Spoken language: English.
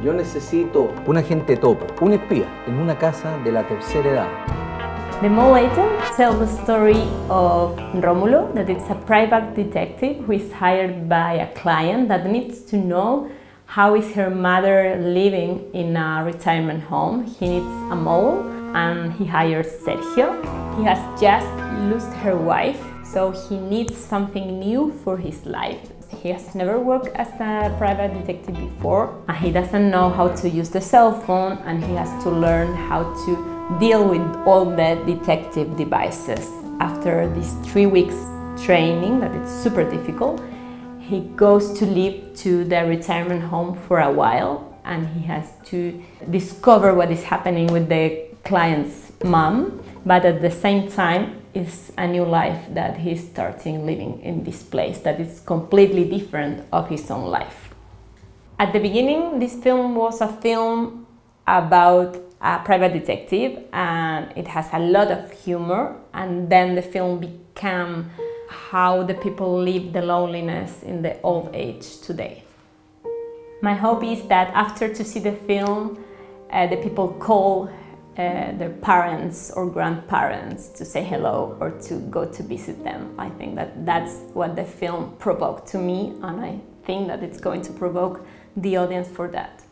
Yo necesito un agente topo, un espía, en una casa de la tercera edad. The Mole Agent tells the story of Rómulo, that it's a private detective who is hired by a client that needs to know how is her mother living in a retirement home. He needs a mole and he hires Sergio. He has just lost her wife, so he needs something new for his life. He has never worked as a private detective before, and he doesn't know how to use the cell phone, and he has to learn how to deal with all the detective devices. After these 3 weeks training, that it's super difficult, he goes to live to the retirement home for a while, and he has to discover what is happening with the client's mom, but at the same time is a new life that he's starting living in this place that is completely different of his own life. At the beginning, this film was a film about a private detective, and it has a lot of humor, and then the film became how the people live the loneliness in the old age today. My hope is that after to see the film, the people call their parents or grandparents to say hello or to go to visit them. I think that that's what the film provoked to me, and I think that it's going to provoke the audience for that.